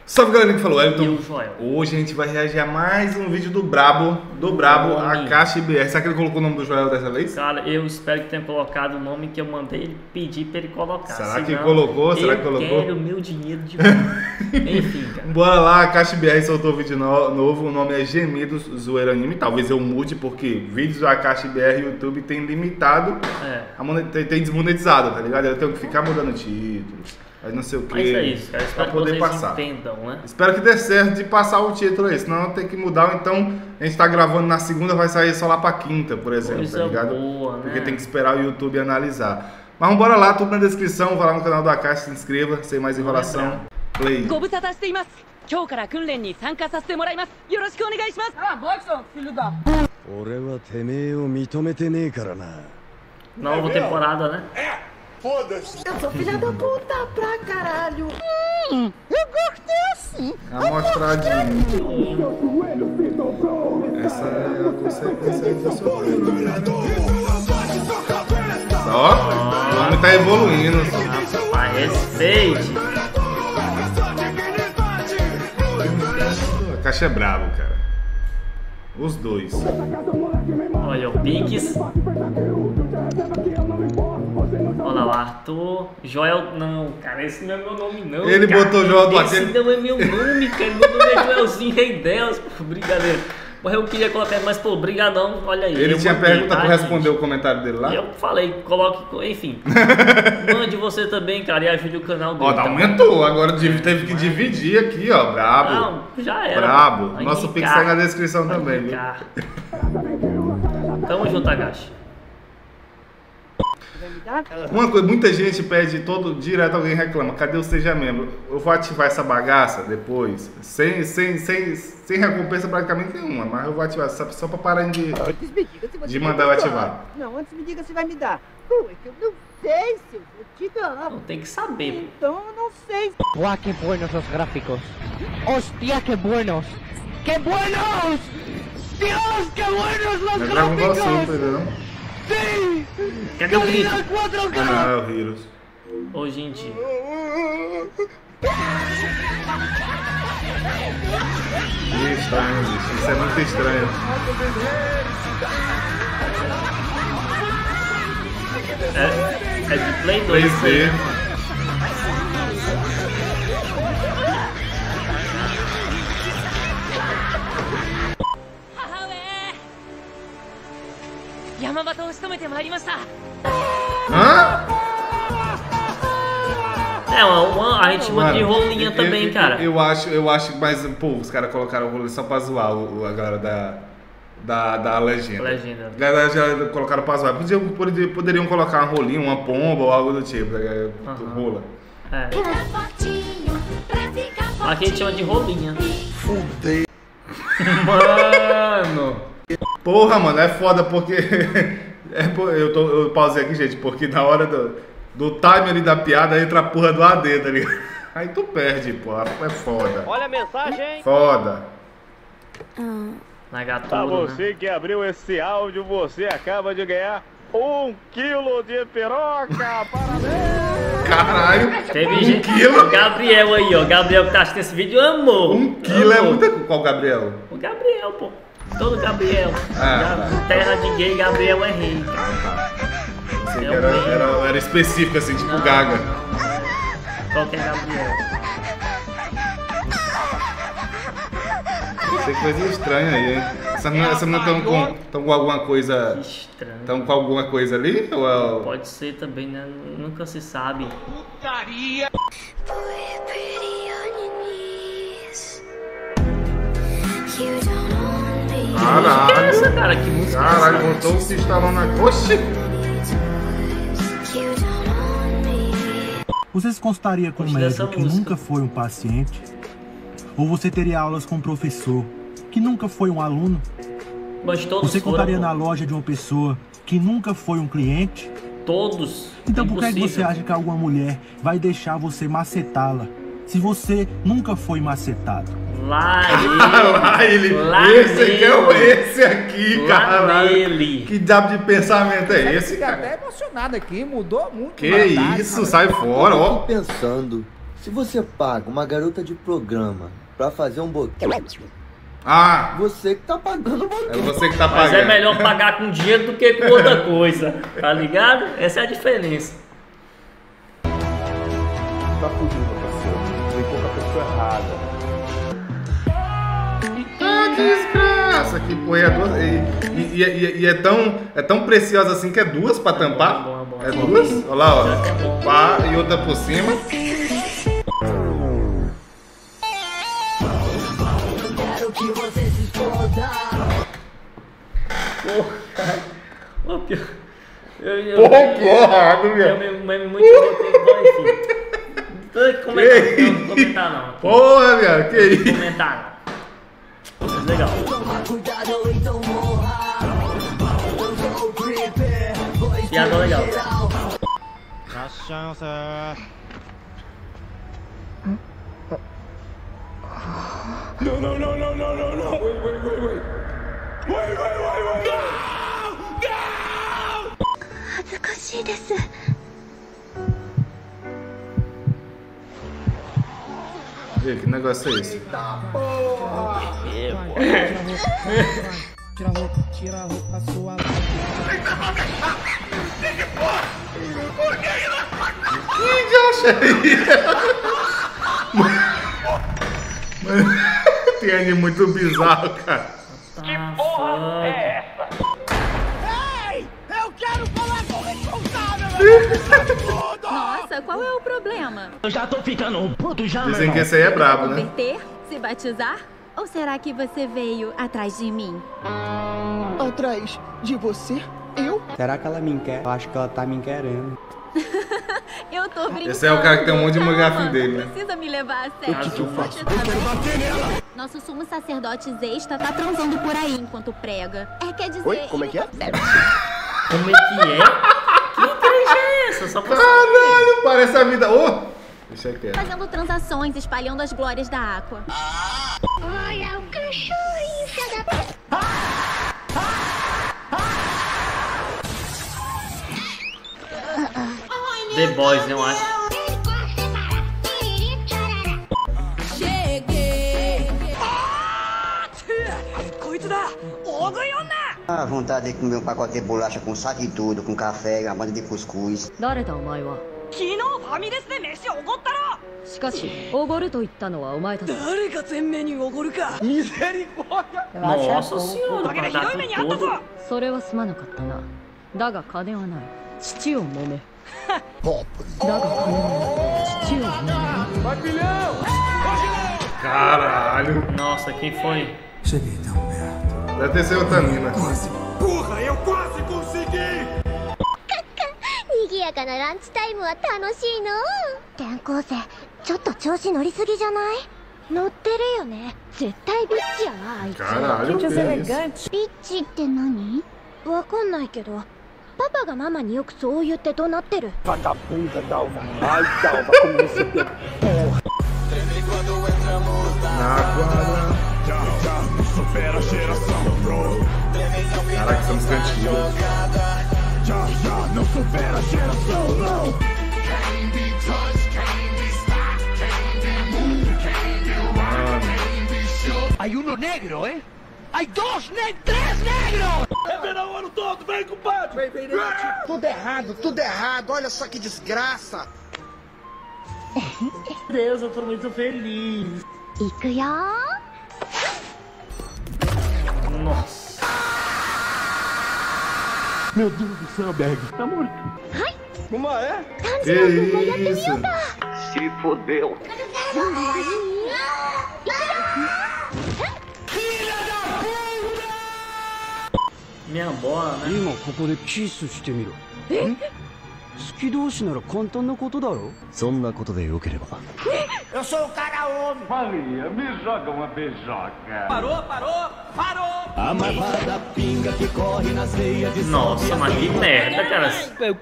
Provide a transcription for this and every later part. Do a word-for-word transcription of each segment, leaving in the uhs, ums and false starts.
Salve galera que falou, Elton. E o Joel. Hoje a gente vai reagir a mais um vídeo do Brabo, do Brabo, Akashi B R. Será que ele colocou o nome do Joel dessa vez? Cara, eu espero que tenha colocado o nome que eu mandei ele pedir pra ele colocar. Será senão, que colocou? Será que colocou? Eu quero o meu dinheiro de volta. Enfim, cara. Bora lá, Akashi B R soltou vídeo no, novo, o nome é Gemidos Zoeira Anime. Talvez eu mude porque vídeos do Akashi B R YouTube tem limitado, É. a monet, tem, tem desmonetizado, tá ligado? Eu tenho que ficar mudando títulos. Aí não sei o que. Mas é isso, cara. Pra Espero poder que vocês passar. entendam, né? Espero que dê certo de passar o título aí, senão tem que mudar. Então a gente tá gravando na segunda, vai sair só lá pra quinta, por exemplo, Coisa tá ligado? boa, né? Porque tem que esperar o YouTube analisar. Mas vamos lá, tudo na descrição. Vai lá no canal do Akashi, se inscreva, sem mais enrolação. Play. ご無沙汰しています。今日から訓練に参加させてもらいます。よろしくお願いします。あ、バイソン、filho da。 俺はてめえを認めてねえからな。 Nova temporada, né? Foda-se! Eu sou filha da puta pra caralho! Hum, eu gostei assim! Amostradinho. Essa é a consequência do seu Ó, o homem tá evoluindo. Rapaz, respeite. A Caixa é brabo, cara. Os dois. Olha o Pinks. Olha lá o Arthur. Joel, não, cara, esse não é meu nome, não. Ele cara. botou Joel do Esse Atene. não é meu nome, cara. Meu nome é Joelzinho, rei delas. Pô, brincadeira. Mas eu queria colocar, mas pô, brigadão, olha aí. Ele eu tinha mandei, pergunta, tá, tu gente? respondeu o comentário dele lá? Eu falei, coloque, enfim. Mande você também, cara, e ajude o canal dele. Ó, tá, aumentou, agora teve que dividir aqui, ó, brabo. Não, já era. Brabo. Vai Nosso indicar. Pix tá na descrição Vai também, viu? indicar. Tamo junto, Akashi. Uma coisa, muita gente pede todo direto, alguém reclama, cadê o Seja Membro? Eu vou ativar essa bagaça depois, sem, sem, sem, sem recompensa praticamente nenhuma, mas eu vou ativar só, só pra parar de, Antes me diga se você de vai mandar eu me dar. ativar. Não, antes me diga se vai me dar. Pô, é que eu não sei se eu vou te dar. Não tem que saber, pô. Então eu não sei. ¡Guau, qué buenos los gráficos! ¡Hostia, qué buenos! ¡Qué buenos! ¡Dios, qué buenos los É Dragon Ball Super, gráficos! entendeu? ¡Sí! Cadê o grito? ¡Calidad cuatro K! Ah, é o Heroes. Hoje em dia. Que estranho, bicho. Isso é muito estranho. É, é de Play dois. três D. Yamamatoを仕留めてまいりました。 Hã? É, uma, uma, a gente chama de Mano, rolinha eu- também, eu, cara. Eu acho, eu acho, mas, pô, os caras colocaram o rolinho só pra zoar o, o- a galera da, da, da legenda. Legenda. A galera já colocaram pra zoar. Podiam, poderiam, poderiam colocar uma rolinha, uma pomba ou algo do tipo. Né? Aham. Rola. É. Aqui a gente chama de rolinha. Fudei. Mano! Porra, mano, é foda porque. é, pô, eu, tô, eu pausei aqui, gente, porque na hora do, do time ali da piada entra a porra do A D, tá ligado? Aí tu perde, pô. É foda. Olha a mensagem. Foda. Na gatura, Pra né? você que abriu esse áudio, você acaba de ganhar um quilo de piroca. Parabéns! Caralho! Teve um gente. quilo? O Gabriel aí, ó. O Gabriel que tá assistindo esse vídeo amou. Um quilo é Amou. muita coisa. Qual Gabriel? O Gabriel, pô. Todo Gabriel. Ah, Já- Terra de gay, Gabriel é rei, cara. Ah, tá. Pensei que É o era, meio. era, era específico, assim, tipo Não, Gaga. não. Qualquer Gabriel. Tem coisa estranha aí, hein? Essa menina, essa menina tão com, tão com alguma Que coisa. estranho. Estão com alguma coisa ali? Ou é... Pode ser também, né? Nunca se sabe. Que Caralho! é essa, cara? Que música é essa? Caralho, botou o pistolão na. Oxi! Você se consultaria com um Gostei dessa médico que música. nunca foi um paciente? Ou você teria aulas com um professor que nunca foi um aluno? Mas todos Você foram, compraria pô. na loja de uma pessoa que nunca foi um cliente? Todos. Então por que é que Impossível. você acha que alguma mulher vai deixar você macetá-la se você nunca foi macetado? Lá Lá ele. ele! Lá esse aqui é o nele. esse aqui, Lá caralho! nele. Que diabo de pensamento é esse, Fica cara? até emocionado aqui, mudou muito. Que isso, sai fora, ó! Pensando, se Se você paga uma garota de programa pra fazer um boquete, ah, você que tá pagando o boquete. É você que tá pagando. Mas é melhor pagar com dinheiro do que com outra coisa, tá ligado? Essa é a diferença. Tá fugindo, parceiro. Ficou com a pessoa errada. Ah, que desgraça. Que porra, é duas. E, e, e, e é, tão, é tão preciosa assim que é duas pra tampar. Bom, bom, bom. É duas? Olha lá, ó. Pá e outra por cima. Porra, pior. Eu, eu, Porra, que errado, eu, meu. eu me meme muito, bom, enfim. Não tô comentar, não vou comentar não. Porra, viado, que Não isso? vou comentar não. Mas legal. Piada legal. Não, não, não, não, não, não, não. Wait, wait, wait, wait. Wait, wait, wait, wait. No! No! 恥ずかしいです。 Ei, que negócio é esse? Tira a roupa, tira a roupa sua. Que acha aí? Tem anime muito bizarro, cara. Que porra é essa? Ei! Eu quero falar com o responsável! Nossa, qual é o problema? Eu já tô ficando puto já, Dizem que esse aí é brabo, né? Converter? Se batizar? Ou será que você veio atrás de mim? Atrás de você? Eu? Será que ela me quer? Eu acho que ela tá me querendo. Eu tô brincando. Esse é o cara que tem um monte de mangafim dele, né? Precisa me levar a sério. O que que eu faço? Eu quero bater nela! Nosso sumo sacerdote Zesta tá transando por aí enquanto prega. É, quer dizer... Oi, como é que é? Como é que é? Que igreja é essa? Só pra Caralho, parece a vida... Ô! Oh, deixa quieto. Fazendo transações, espalhando as glórias da Aqua. Olha o cachorrinho, filha da... The Boys, eu acho. Cheguei! Ah, vontade de comer um pacote de bolacha com saco e tudo, com café, uma banda de cuscuz. 誰だお前は。昨日ファミレスで飯おごったろ。しかしおごると言ったのはお前たち。誰が全面におごるか。ミセリコーダ。 Nossa senhora, pra dar tudo todo. それはすまなかったな。だが金はない。父を揉め。だが金はない。父を揉め。 Vai, pilhão! Caralho. Nossa, quem foi? Cheguei tão perto. Deve ter sido Tamina. Porra, eu quase consegui! 賑やかなランチタイムは楽しいの。転校生、ちょっと調子乗りすぎじゃない？乗ってるよね。絶対ビッチやわ、あいつ。 Caralho, que isso? ビッチって何？わかんないけど、パパがママによくそう言って怒鳴ってる。 Vagabunda, Dalva. Ai, Dalva, como você tem porra. Na quadra. Supera a geração, bro. Caraca, essa música é antiga. Já, já, não supera a geração, não. Hay uno negro, ¿eh? Hay dos, ne tres negros! É verão o ano todo, vem, compadre! Vem, vem, vem, tudo errado, tudo errado, olha só que desgraça! Deus, eu tô muito feliz. いくよ。 Nossa. Meu Deus do céu, Berg, tá morto. Ai. Como é? Que isso? Se fodeu. Minha bola, né? 今ここでキスしてみろ。 え？ 好き同士なら簡単なことだろ。 そんなことでよければ。 Eu sou o cara homem! Maria, me joga uma beijoca. Parou, parou, parou! A marvada pinga que corre nas veias de Nossa, mas que merda, cara.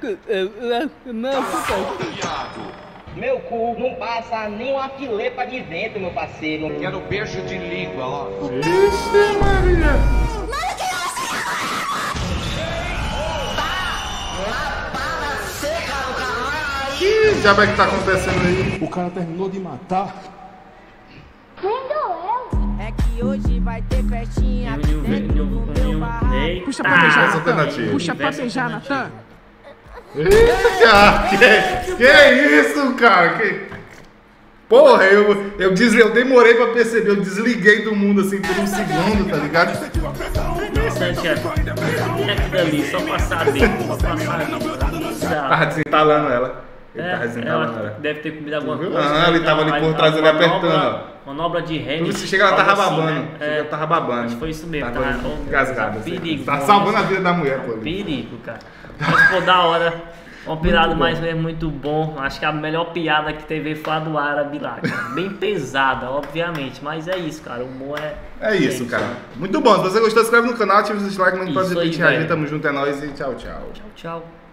Meu cu não passa nem uma filepa de vento, meu parceiro. Quero beijo de língua, ó. Ixi, Maria. Que que diabo é que tá acontecendo aí? O cara terminou de matar. É que hoje vai ter festinha dentro do meu barraco. Puxa pra beijar, essa alternativa. Puxa pra beijar, Natan. Eita, cara, que, que isso, cara? Que... Porra, eu, eu, desli, eu demorei pra perceber, eu desliguei do mundo assim por um segundo, tá ligado? Santiago, é aquilo ali, só passar dentro, só passar dentro. Tava desentalando ela. Ele É, tava desentalando ela ela. deve ter comido alguma viu? coisa. Ah, ele tava ali por trás, ele apertando, ó. Manobra de Rennes. Se chega, ela tava algo assim, babando. né? Chega, É, ela tava babando. acho que foi isso mesmo. Tava Tá, oh, engasgada. Assim. Perigo. Tá bom, salvando isso. a vida da mulher, pô. Perigo, cara. Mas, pô, da hora. Uma piada mais mesmo muito bom. Acho que a melhor piada que teve foi a do árabe lá, cara. Bem pesada, obviamente. Mas é isso, cara. O humor é. É isso, cara. Muito bom. Se você gostou, se inscreve no canal, ativa o dislike, manda pra Isso aí, gente reagir. velho. Tamo junto, é nóis e tchau, tchau. Tchau, tchau.